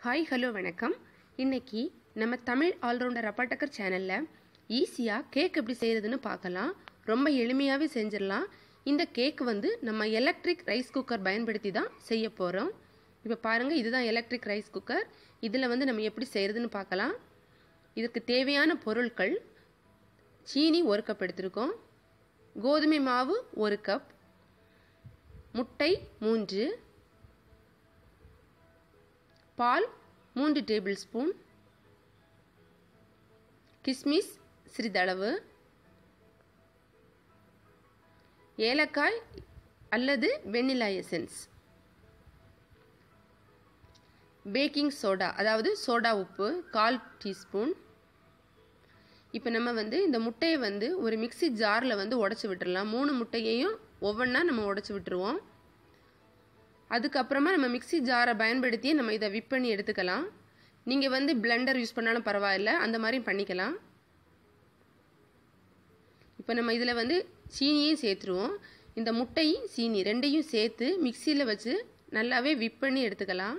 Hi hello வணக்கம். இன்னைக்கு நம்ம தமிழ் ஆல்ரவுண்டர் அப்பாடக்கர் சேனலில் ஈஸியாக கேக் எப்படி செய்கிறதுன்னு பார்க்கலாம். ரொம்ப எளிமையாகவே செஞ்சிடலாம். இந்த கேக் நம்ம எலக்ட்ரிக் ரைஸ் குக்கர் பயன்படுத்தி தான் செய்ய போகிறோம். இப்போ பாருங்கள், இதுதான் எலக்ட்ரிக் ரைஸ் குக்கர். இதில் நம்ம எப்படி செய்கிறதுன்னு பார்க்கலாம். இதற்கு தேவையான பொருட்கள்: சீனி 1 கப் எடுத்திருக்கோம், கோதுமை மாவு 1 கப், முட்டை 3, பால் 3 டேபிள் ஸ்பூன், கிஸ்மிஸ் சிறிதளவு, ஏலக்காய் அல்லது வெண்ணிலா எசன்ஸ், பேக்கிங் சோடா அதாவது சோடா உப்பு 1/4 டீஸ்பூன். இப்போ நம்ம இந்த முட்டையை ஒரு மிக்சி ஜாரில் உடச்சி விட்டுடலாம். 3 முட்டையையும் ஒவ்வொன்றா நம்ம உடச்சி விட்டுருவோம். அதுக்கப்புறமா நம்ம மிக்சி ஜாரை பயன்படுத்தி நம்ம இதை விப் பண்ணி எடுத்துக்கலாம். நீங்கள் பிளெண்டர் யூஸ் பண்ணாலும் பரவாயில்ல, அந்த மாதிரியும் பண்ணிக்கலாம். இப்போ நம்ம இதில் சீனியும் சேர்த்துருவோம். இந்த முட்டையும் சீனி ரெண்டையும் சேர்த்து மிக்சியில் வச்சு நல்லாவே விப் பண்ணி எடுத்துக்கலாம்.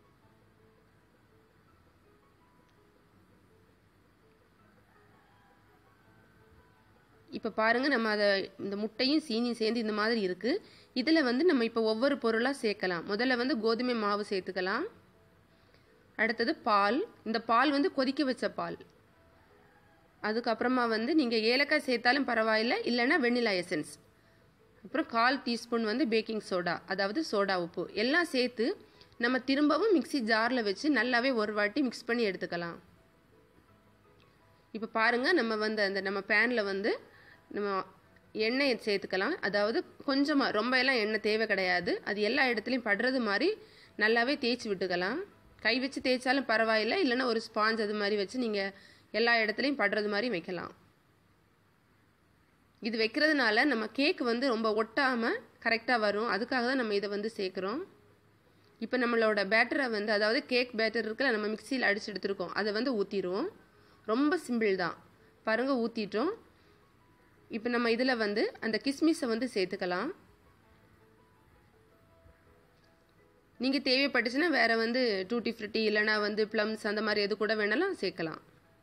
இப்போ பாருங்கள், நம்ம இந்த முட்டையும் சீனியும் சேர்ந்து இந்த மாதிரி இருக்குது. இதில் நம்ம இப்போ ஒவ்வொரு பொருளாக சேர்க்கலாம். முதல்ல கோதுமை மாவு சேர்த்துக்கலாம். அடுத்தது பால். இந்த பால் கொதிக்க வச்ச பால். அதுக்கப்புறமா நீங்கள் ஏலக்காய் சேர்த்தாலும் பரவாயில்லை, இல்லைன்னா வெண்ணிலா எசன்ஸ். அப்புறம் 1/4 டீஸ்பூன் பேக்கிங் சோடா அதாவது சோடா உப்பு எல்லாம் சேர்த்து நம்ம திரும்பவும் மிக்சி ஜாரில் வச்சு நல்லாவே ஒரு வாட்டி மிக்ஸ் பண்ணி எடுத்துக்கலாம். இப்போ பாருங்கள், நம்ம நம்ம பேனில் நம்ம எண்ணெயை சேர்த்துக்கலாம். அதாவது கொஞ்சமாக, ரொம்ப எல்லாம் எண்ணெய் தேவை கிடையாது. அது எல்லா இடத்துலையும் படுறது மாதிரி நல்லாவே தேய்ச்சி விட்டுக்கலாம். கை வச்சு தேய்ச்சாலும் பரவாயில்லை, இல்லைன்னா ஒரு ஸ்பாஞ்ச் அது மாதிரி வச்சு நீங்கள் எல்லா இடத்துலையும் படுறது மாதிரி வைக்கலாம். இது வைக்கிறதுனால நம்ம கேக் ரொம்ப ஒட்டாமல் கரெக்டாக வரும். அதுக்காக தான் நம்ம இதை சேர்க்குறோம். இப்போ நம்மளோட பேட்டரை அதாவது கேக் பேட்டர் இருக்குல்ல, நம்ம மிக்சியில் அடித்து எடுத்துருக்கோம், அதை ஊற்றிடுவோம். ரொம்ப சிம்பிள் தான். பாருங்கள், ஊற்றிட்டோம். இப்போ நம்ம இதில் அந்த கிஸ்மிஸை சேர்த்துக்கலாம். நீங்கள் தேவைப்பட்டுச்சுன்னா வேறு டூட்டி ஃப்ரூட்டி இல்லைனா ப்ளம்ஸ் அந்த மாதிரி எது கூட வேணாலும் சேர்க்கலாம்.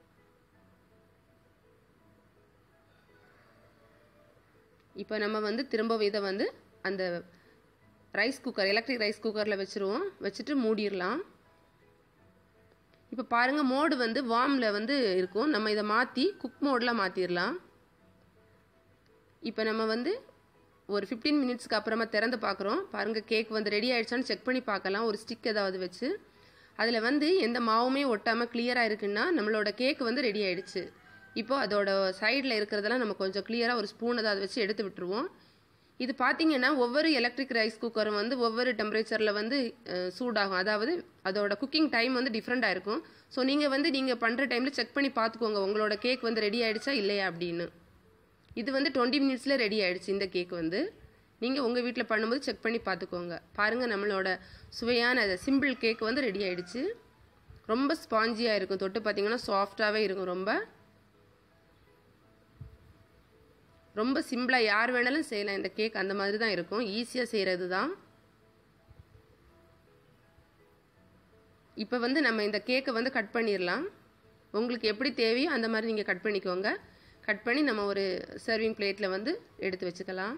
இப்போ நம்ம திரும்ப இதை அந்த ரைஸ் குக்கர், எலக்ட்ரிக் ரைஸ் குக்கரில் வச்சுருவோம். வச்சுட்டு மூடிடலாம். இப்போ பாருங்கள், மோடு வார்மில் இருக்கும். நம்ம இதை மாற்றி குக் மோடில் மாற்றிடலாம். இப்போ நம்ம ஒரு 15 மினிட்ஸ்க்கு அப்புறமா திறந்து பார்க்குறோம். பாருங்கள், கேக் ரெடி ஆகிடுச்சான்னு செக் பண்ணி பார்க்கலாம். ஒரு ஸ்டிக் ஏதாவது வச்சு அதில் எந்த மாவுமே ஒட்டாமல் கிளியராக இருக்குன்னா நம்மளோட கேக் ரெடி ஆகிடுச்சு. இப்போது அதோட சைடில் இருக்கிறதெல்லாம் நம்ம கொஞ்சம் கிளியராக ஒரு ஸ்பூன் ஏதாவது வச்சு எடுத்து விட்டுருவோம். இது பார்த்திங்கன்னா ஒவ்வொரு எலக்ட்ரிக் ரைஸ் குக்கரும் ஒவ்வொரு டெம்பரேச்சரில் சூடாகும். அதாவது அதோட குக்கிங் டைம் டிஃப்ரெண்ட்டாக இருக்கும். ஸோ நீங்கள் பண்ணுற டைமில் செக் பண்ணி பார்த்துக்கோங்க, உங்களோட கேக் ரெடி ஆகிடுச்சா இல்லையா அப்படின்னு. இது 20 மினிட்ஸில் ரெடி ஆகிடுச்சு. இந்த கேக் நீங்கள் உங்கள் வீட்டில் பண்ணும்போது செக் பண்ணி பார்த்துக்கோங்க. பாருங்கள், நம்மளோட சுவையான சிம்பிள் கேக் ரெடி ஆகிடுச்சு. ரொம்ப ஸ்பாஞ்சியாக இருக்கும். தொட்டு பார்த்திங்கன்னா சாஃப்டாகவே இருக்கும். ரொம்ப சிம்பிளாக யார் வேணாலும் செய்யலாம் இந்த கேக். அந்த மாதிரி தான் இருக்கும். ஈஸியாக செய்கிறது தான். இப்போ நம்ம இந்த கேக்கை கட் பண்ணிடலாம். உங்களுக்கு எப்படி தேவையோ அந்த மாதிரி நீங்கள் கட் பண்ணிக்கோங்க. கட் பண்ணி நம்ம ஒரு சர்விங் பிளேட்டில் எடுத்து வச்சுக்கலாம்.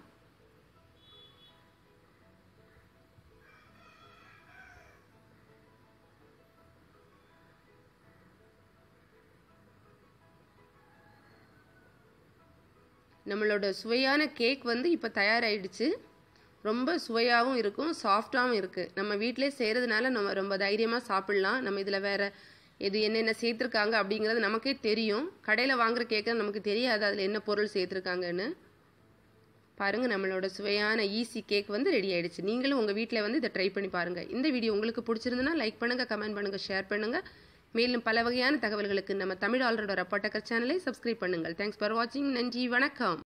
நம்மளோட சுவையான கேக் இப்போ தயாராகிடுச்சு. ரொம்ப சுவையாகவும் இருக்கும், சாஃப்டாகவும் இருக்குது. நம்ம வீட்டிலே செய்கிறதுனால நம்ம ரொம்ப தைரியமாக சாப்பிட்லாம். நம்ம இதில் வேறு இது என்னென்ன சேர்த்துருக்காங்க அப்படிங்கிறது நமக்கே தெரியும். கடையில் வாங்குகிற கேக்கு நமக்கு தெரியாது அதில் என்ன பொருள் சேர்த்துருக்காங்கன்னு. பாருங்கள், நம்மளோட சுவையான ஈஸி கேக் ரெடி ஆகிடுச்சு. நீங்களும் உங்கள் வீட்டில் இதை ட்ரை பண்ணி பாருங்கள். இந்த வீடியோ உங்களுக்கு பிடிச்சிருந்துன்னா லைக் பண்ணுங்கள், கமெண்ட் பண்ணுங்கள், ஷேர் பண்ணுங்கள். மேலும் பல வகையான தகவல்களுக்கு நம்ம தமிழ் ஆல்ரவுண்டர் அப்பாடக்கர் சேனலை சப்ஸ்கிரைப் பண்ணுங்கள். தேங்க்ஸ் ஃபார் வாட்சிங். நன்றி, வணக்கம்.